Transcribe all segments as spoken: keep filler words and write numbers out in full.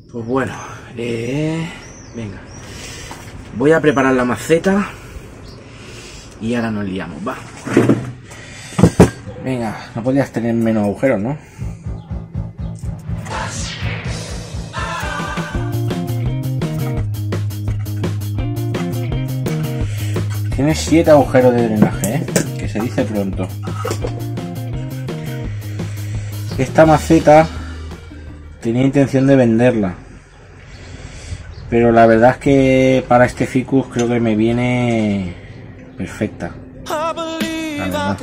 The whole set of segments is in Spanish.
Pues bueno, eh, venga, voy a preparar la maceta y ahora nos liamos, va. Venga, no podías tener menos agujeros, ¿no? Tiene siete agujeros de drenaje, ¿eh? Que se dice pronto. Esta maceta tenía intención de venderla, pero la verdad es que para este ficus creo que me viene perfecta. La verdad.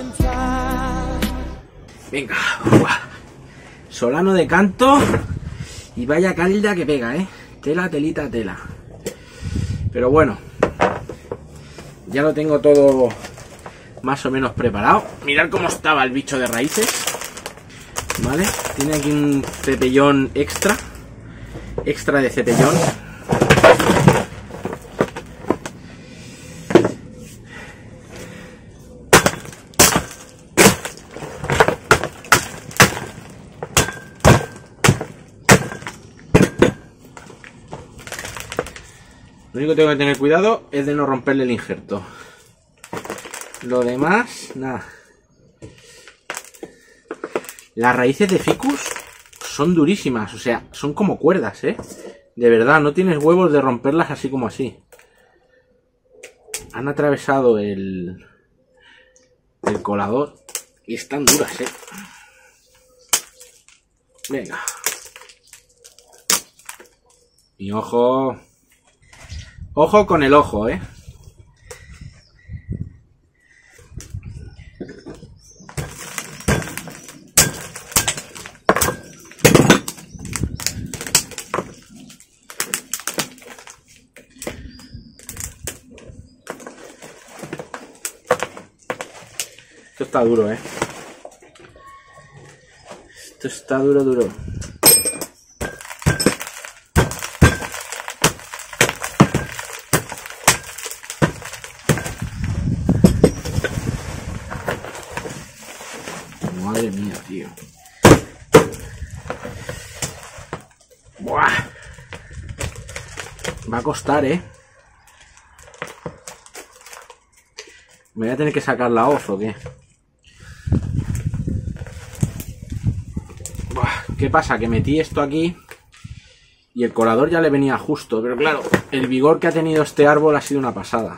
Venga, uah. Solano de canto y vaya calda que pega, ¿eh? Tela, telita, tela. Pero bueno, ya lo tengo todo más o menos preparado. Mirad cómo estaba el bicho de raíces. ¿Vale? Tiene aquí un cepellón extra. Extra de cepellón. Lo único que tengo que tener cuidado es de no romperle el injerto. Lo demás, nada. Las raíces de ficus son durísimas, o sea, son como cuerdas, ¿eh? De verdad, no tienes huevos de romperlas así como así. Han atravesado el, el colador y están duras, ¿eh? Venga. Y ojo. Ojo con el ojo, ¿eh? Esto está duro, ¿eh? Esto está duro, duro. Madre mía, tío. Buah. Va a costar, ¿eh? ¿Me voy a tener que sacar la hoz o qué? ¿Qué pasa? Que metí esto aquí y el colador ya le venía justo, pero claro, el vigor que ha tenido este árbol ha sido una pasada.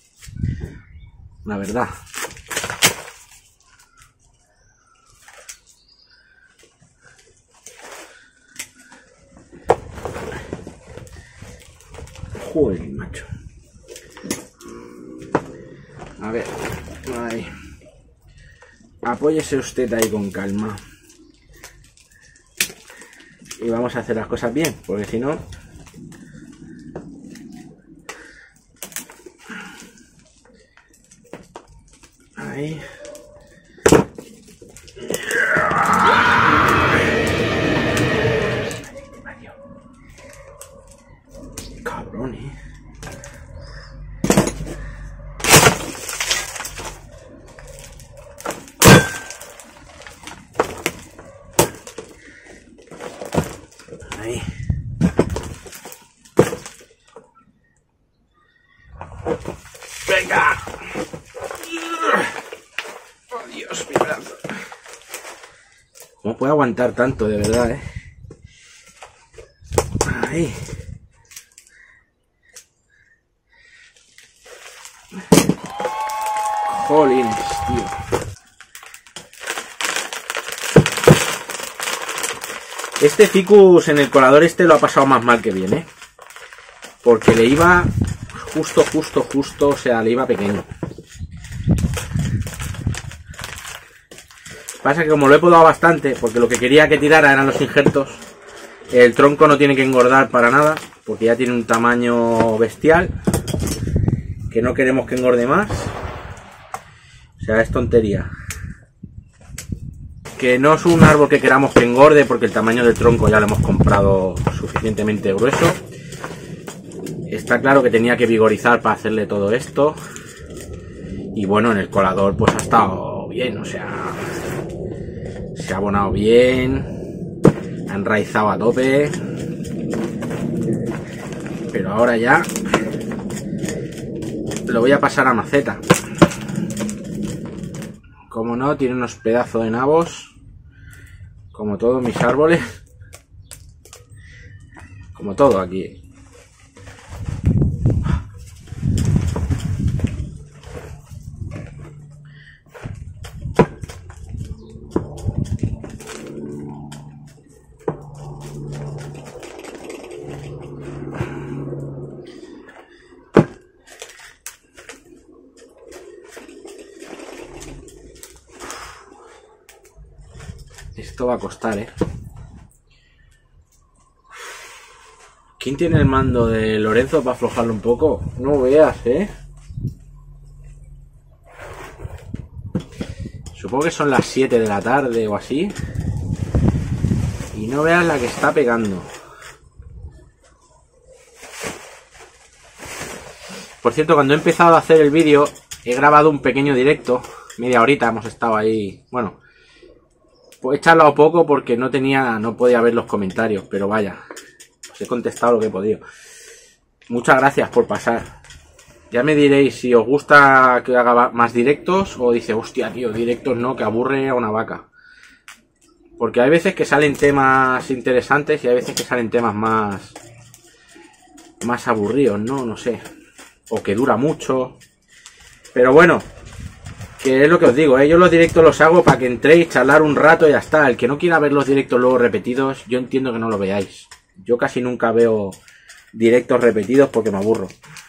La verdad. Joder, macho. A ver, ahí. Apóyese usted ahí con calma. Y vamos a hacer las cosas bien, porque si no... Ahí. Cabrón, eh. Ahí. Venga. Oh, Dios, mi brazo. ¿Cómo puede aguantar tanto, de verdad, eh? Ahí. Jolines, tío. Este ficus en el colador este lo ha pasado más mal que bien, ¿eh? Porque le iba justo, justo, justo, o sea, le iba pequeño. Pasa que como lo he podado bastante, porque lo que quería que tirara eran los injertos, el tronco no tiene que engordar para nada, porque ya tiene un tamaño bestial, que no queremos que engorde más. O sea, es tontería. Que no es un árbol que queramos que engorde, porque el tamaño del tronco ya lo hemos comprado suficientemente grueso. Está claro que tenía que vigorizar para hacerle todo esto. Y bueno, en el colador pues ha estado bien, o sea, se ha abonado bien, ha enraizado a tope. Pero ahora ya lo voy a pasar a maceta. Como no, tiene unos pedazos de nabos, como todos mis árboles, como todo aquí. Esto va a costar, ¿eh? ¿Quién tiene el mando de Lorenzo para aflojarlo un poco? No veas, ¿eh? Supongo que son las siete de la tarde o así. Y no veas la que está pegando. Por cierto, cuando he empezado a hacer el vídeo, he grabado un pequeño directo. Media horita hemos estado ahí. Bueno, pues he charlado poco porque no tenía, no podía ver los comentarios, pero vaya, os he contestado lo que he podido. Muchas gracias por pasar. Ya me diréis si os gusta que haga más directos o dice, hostia, tío, directos no, que aburre a una vaca. Porque hay veces que salen temas interesantes y hay veces que salen temas más, más aburridos, ¿no? No sé. O que dura mucho. Pero bueno, que es lo que os digo, ¿eh? Yo los directos los hago para que entréis, charlar un rato y ya está. El que no quiera ver los directos luego repetidos, yo entiendo que no lo veáis. Yo casi nunca veo directos repetidos porque me aburro.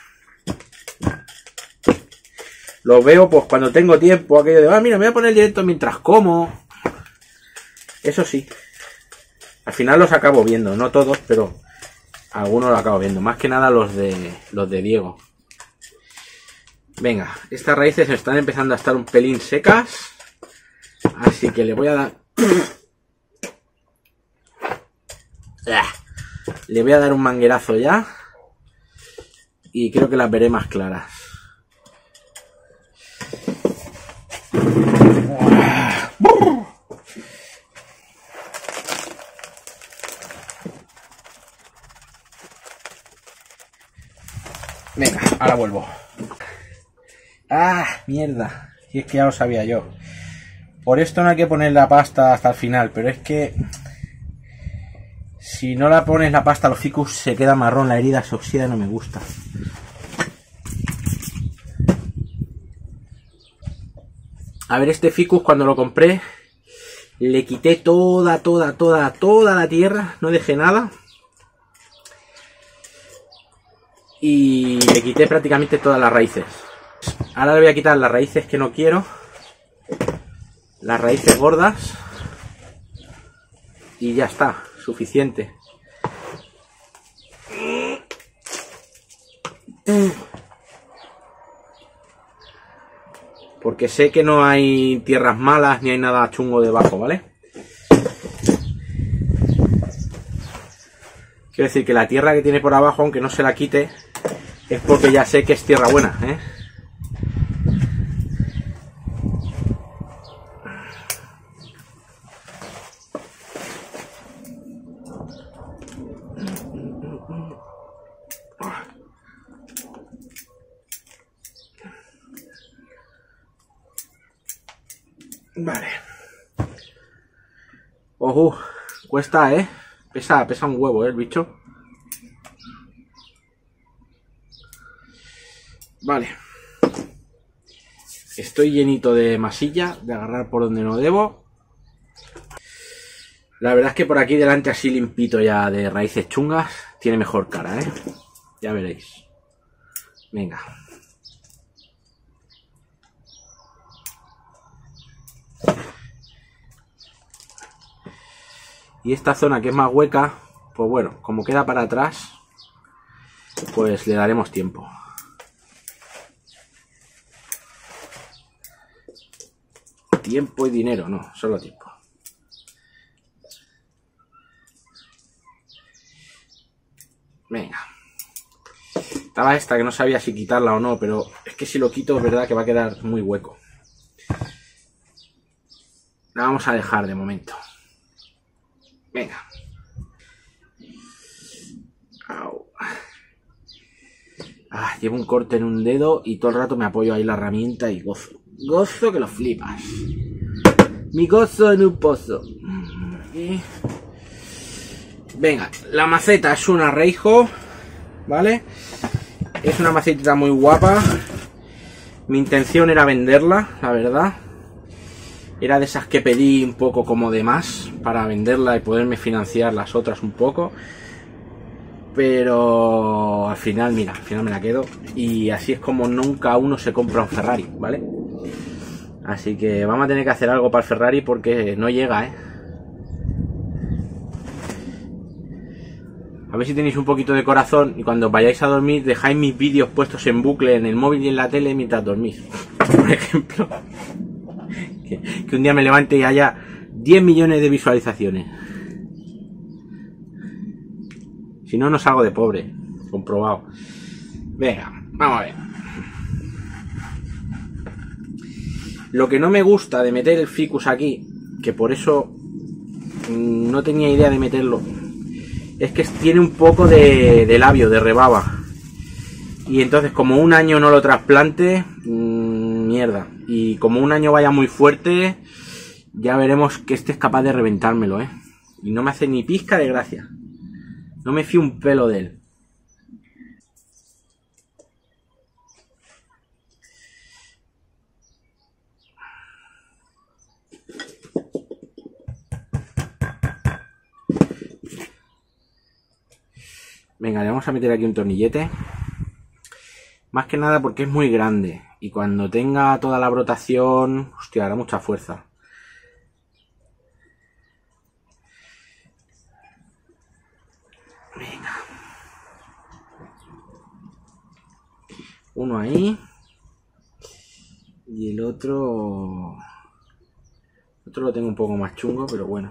Los veo pues cuando tengo tiempo, aquello de, ah, mira, me voy a poner el directo mientras como. Eso sí. Al final los acabo viendo, no todos, pero algunos los acabo viendo. Más que nada los de los de Diego. Venga, estas raíces están empezando a estar un pelín secas. Así que le voy a dar... Le voy a dar un manguerazo ya. Y creo que las veré más claras. Venga, ahora vuelvo. ¡Ah! Mierda. Y es que ya lo sabía yo. Por esto no hay que poner la pasta hasta el final, pero es que... Si no la pones la pasta, los ficus se queda marrón, la herida se oxida y no me gusta. A ver, este ficus cuando lo compré, le quité toda, toda, toda, toda la tierra, no dejé nada. Y le quité prácticamente todas las raíces. Ahora le voy a quitar las raíces que no quiero. Las raíces gordas. Y ya está, suficiente. Porque sé que no hay tierras malas ni hay nada chungo debajo, ¿vale? Quiero decir que la tierra que tiene por abajo, aunque no se la quite, es porque ya sé que es tierra buena, ¿eh? Vale. Ojo, cuesta, ¿eh? Pesa, pesa un huevo, ¿eh? El bicho. Vale. Estoy llenito de masilla, de agarrar por donde no debo. La verdad es que por aquí delante así limpito ya de raíces chungas, tiene mejor cara, ¿eh? Ya veréis. Venga. Y esta zona que es más hueca, pues bueno, como queda para atrás, pues le daremos tiempo. Tiempo y dinero, no, solo tiempo. Venga. Estaba esta que no sabía si quitarla o no, pero es que si lo quito es verdad que va a quedar muy hueco. La vamos a dejar de momento. Venga. Au. llevo un corte en un dedo y todo el rato me apoyo ahí la herramienta y gozo. Gozo que lo flipas. Mi gozo en un pozo. Y... venga, la maceta es una Reijo, ¿vale? Es una macetita muy guapa. Mi intención era venderla, la verdad. Era de esas que pedí un poco como de más para venderla y poderme financiar las otras un poco. Pero al final, mira, al final me la quedo. Y así es como nunca uno se compra un Ferrari, ¿vale? Así que vamos a tener que hacer algo para el Ferrari porque no llega, ¿eh? A ver si tenéis un poquito de corazón y cuando vayáis a dormir dejáis mis vídeos puestos en bucle en el móvil y en la tele mientras dormís. Por ejemplo, que, que un día me levante y haya diez millones de visualizaciones. Si no, no salgo de pobre. Comprobado. Venga, vamos a ver. Lo que no me gusta de meter el ficus aquí, que por eso mmm, no tenía idea de meterlo, es que tiene un poco de, de labio, de rebaba. Y entonces como un año no lo trasplante, mmm, mierda. Y como un año vaya muy fuerte, ya veremos que este es capaz de reventármelo, ¿eh? Y no me hace ni pizca de gracia. No me fío un pelo de él. Venga, le vamos a meter aquí un tornillete. Más que nada porque es muy grande. Y cuando tenga toda la brotación... hostia, hará mucha fuerza. Venga. Uno ahí. Y el otro... el otro lo tengo un poco más chungo, pero bueno.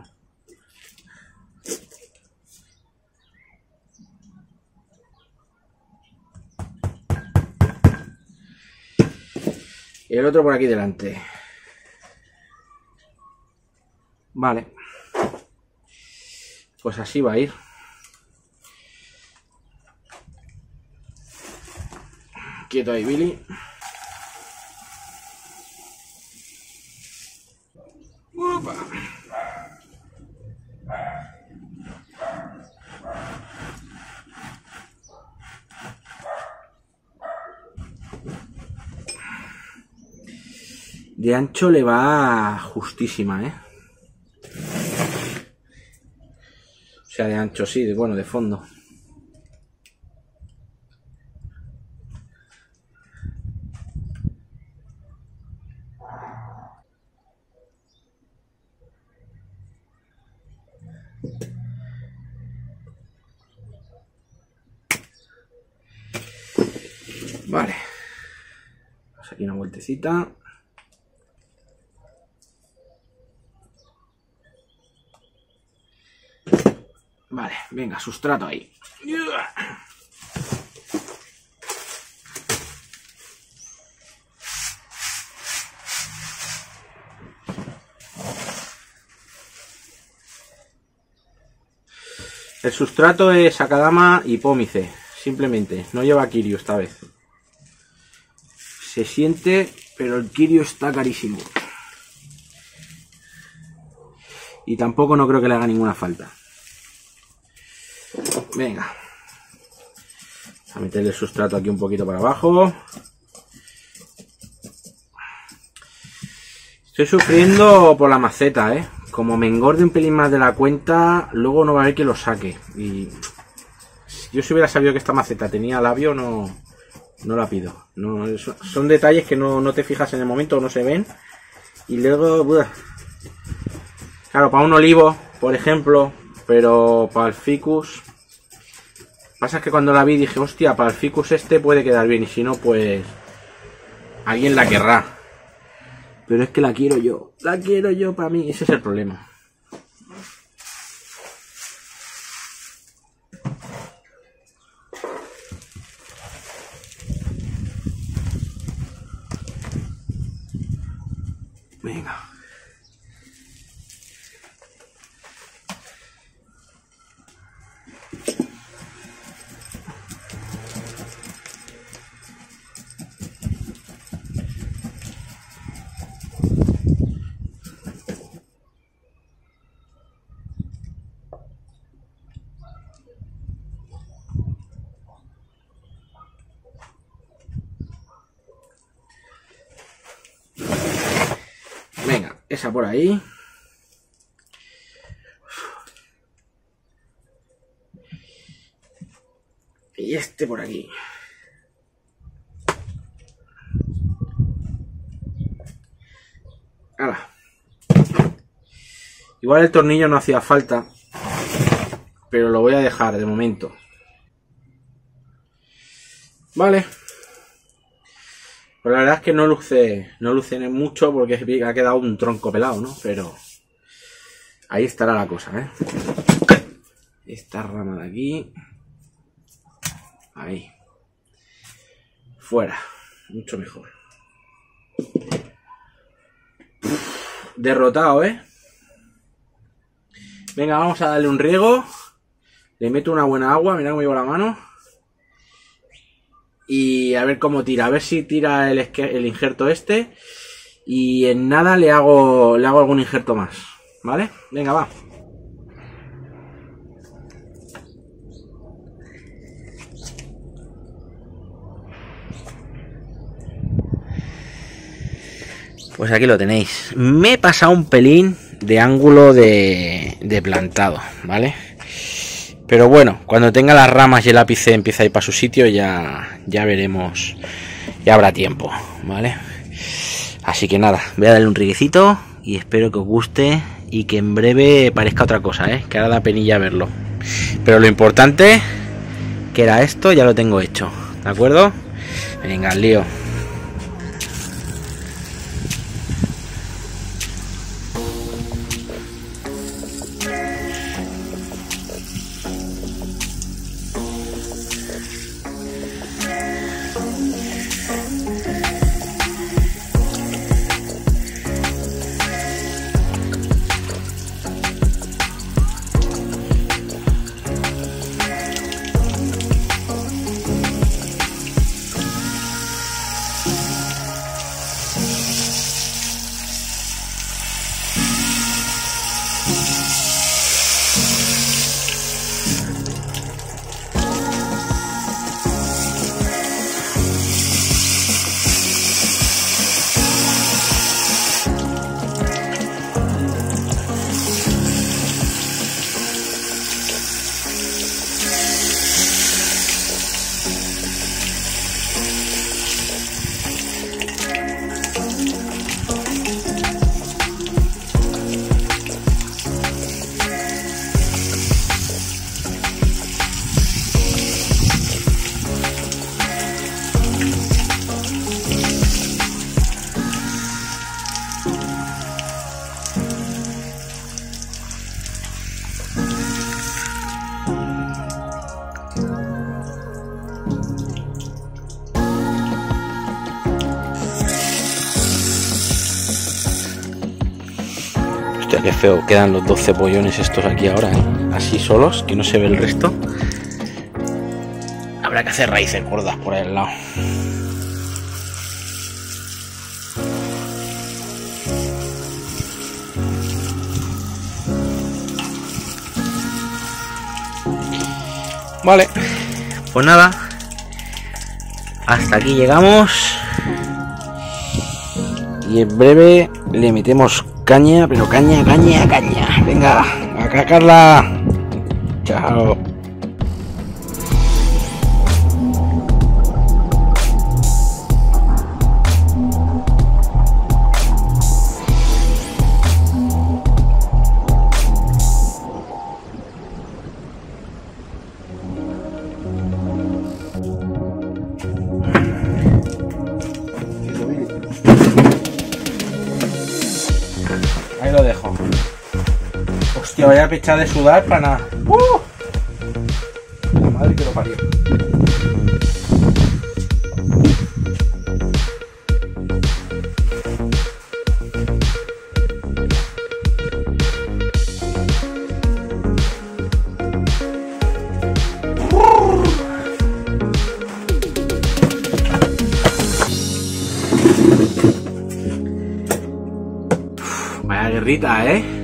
Y el otro por aquí delante. Vale. Pues así va a ir. Quieto ahí, Billy. Opa. De ancho le va justísima, ¿eh? O sea, de ancho sí, de, bueno, de fondo. Vale. Vamos aquí una vueltecita. Vale, venga, sustrato ahí. El sustrato es Akadama y Pómice, simplemente, no lleva Kiryu esta vez. Se siente, pero el Kiryu está carísimo. Y tampoco no creo que le haga ninguna falta. Venga. Vamos a meterle el sustrato aquí un poquito para abajo. Estoy sufriendo por la maceta, ¿eh? Como me engorde un pelín más de la cuenta, luego no va a haber que lo saque. Y yo si hubiera sabido que esta maceta tenía labio, no, no la pido. No, son detalles que no, no te fijas en el momento, no se ven. Y luego... Buah. Claro, para un olivo, por ejemplo, pero para el ficus... Pasa que cuando la vi dije, hostia, para el ficus este puede quedar bien. Y si no, pues... alguien la querrá. Pero es que la quiero yo. La quiero yo para mí. Ese es el problema. Venga. Esa por ahí. Y este por aquí. ¡Hala! Igual el tornillo no hacía falta, pero lo voy a dejar de momento. Vale. Pues la verdad es que no luce, no luce mucho porque ha quedado un tronco pelado, ¿no? Pero ahí estará la cosa, ¿eh? Esta rama de aquí. Ahí. Fuera. Mucho mejor. Derrotado, ¿eh? Venga, vamos a darle un riego. Le meto una buena agua. Mira cómo llevo la mano. Y a ver cómo tira. A ver si tira el, el injerto este. Y en nada le hago, le hago algún injerto más. ¿Vale? Venga, va. Pues aquí lo tenéis. Me he pasado un pelín de ángulo de, de plantado, ¿vale? Pero bueno, cuando tenga las ramas y el ápice empieza a ir para su sitio, ya, ya veremos. Ya habrá tiempo, ¿vale? Así que nada, voy a darle un riguecito y espero que os guste y que en breve parezca otra cosa, ¿eh? Que ahora da penilla verlo. Pero lo importante, que era esto, ya lo tengo hecho, ¿de acuerdo? Venga, al lío. Hostia, qué feo quedan los dos cebollones estos aquí ahora, ¿eh? Así solos, que no se ve el resto. Habrá que hacer raíces gordas por ahí al lado. Vale, pues nada, hasta aquí llegamos y en breve le metemos caña, pero caña, caña, caña. Venga, a cacarla. Chao. Ahí lo dejo. Hostia, vaya pecha de sudar para nada. ¡Uh! La madre que lo parió. Vaya guerrita, ¿eh?